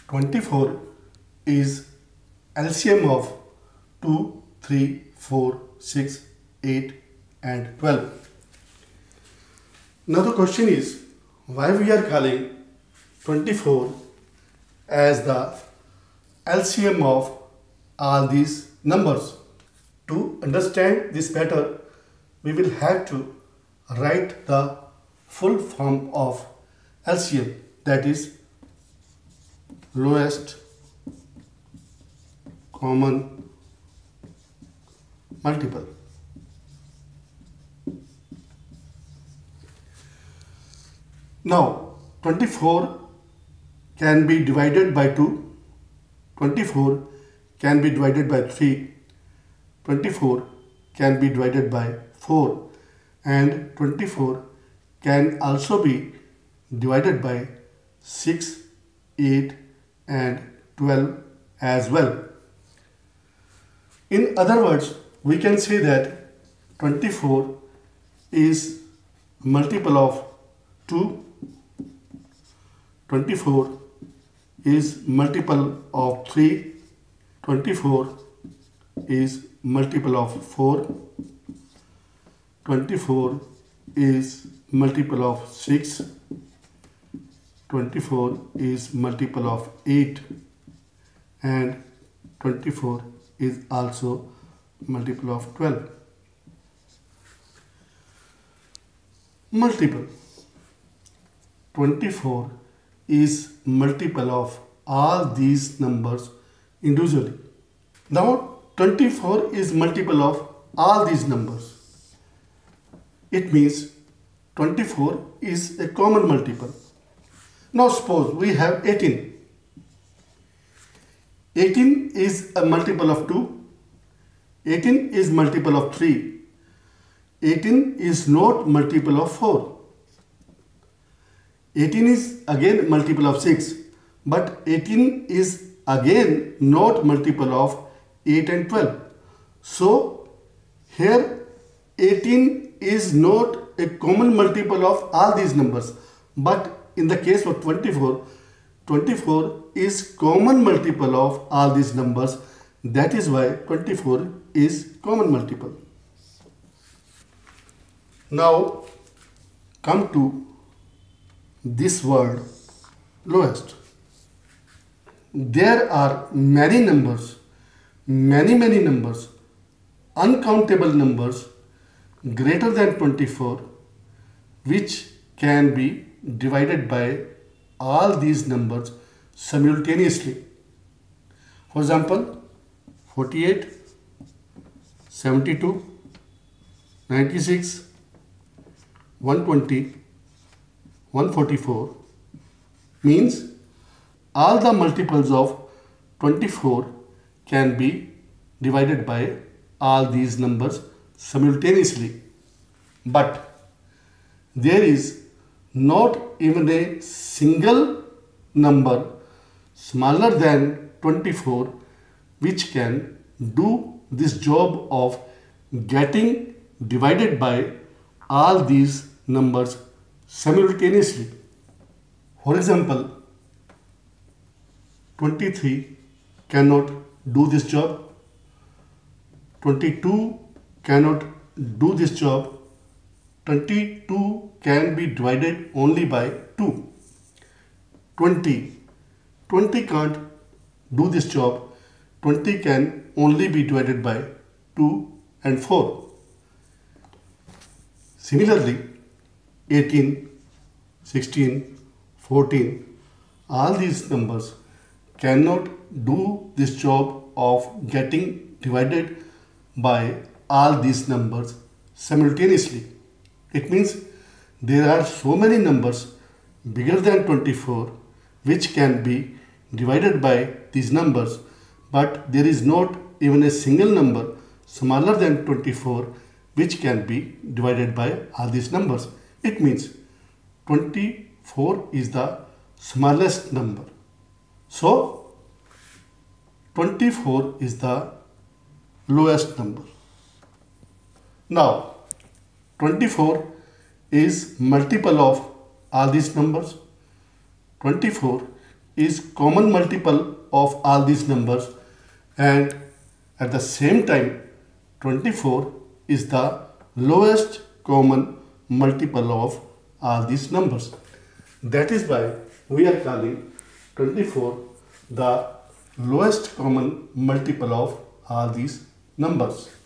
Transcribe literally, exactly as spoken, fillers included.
twenty-four is L C M of two, three, four, six, eight and twelve. Now the question is, why we are calling twenty-four as the L C M of all these numbers? To understand this better, we will have to write the full form of L C M, that is lowest common multiple. Now twenty-four can be divided by two, twenty-four can be divided by three, twenty-four can be divided by four, and twenty-four can also be divided by six, eight and twelve as well. In other words, we can say that twenty-four is multiple of two, twenty-four is multiple of three, twenty-four is multiple of four, twenty-four is multiple of six, twenty-four is multiple of eight and twenty-four is also multiple of twelve. Multiple. twenty-four is multiple of all these numbers individually. Now twenty-four is multiple of all these numbers. It means twenty-four is a common multiple. Now suppose we have eighteen. eighteen is a multiple of two. eighteen is multiple of three. eighteen is not multiple of four. eighteen is again multiple of six. But eighteen is again not multiple of eight and twelve. So here eighteen is not a common multiple of all these numbers. But in the case of twenty-four, twenty-four is common multiple of all these numbers. That is why twenty-four is common multiple. Now come to this word lowest. There are many numbers, many many numbers, uncountable numbers greater than twenty-four which can be divided by all these numbers simultaneously. For example, forty-eight, seventy-two, ninety-six, one twenty, one forty-four means all the multiples of twenty-four can be divided by all these numbers simultaneously. But there is not even a single number smaller than twenty-four which can do this job of getting divided by all these numbers simultaneously. For example, twenty-three cannot do this job, twenty-two cannot do this job, twenty-two can be divided only by two, twenty, twenty can't do this job, twenty can only be divided by two and four. Similarly, eighteen, sixteen, fourteen, all these numbers cannot do this job of getting divided by all these numbers simultaneously. It means there are so many numbers bigger than twenty-four which can be divided by these numbers, but there is not even a single number smaller than twenty-four which can be divided by all these numbers. It means twenty-four is the smallest number. So twenty-four is the lowest number. Now twenty-four is multiple of all these numbers. twenty-four is common multiple of all these numbers, and at the same time twenty-four is the lowest common multiple of all these numbers. That is why we are calling twenty-four the lowest common multiple of all these numbers.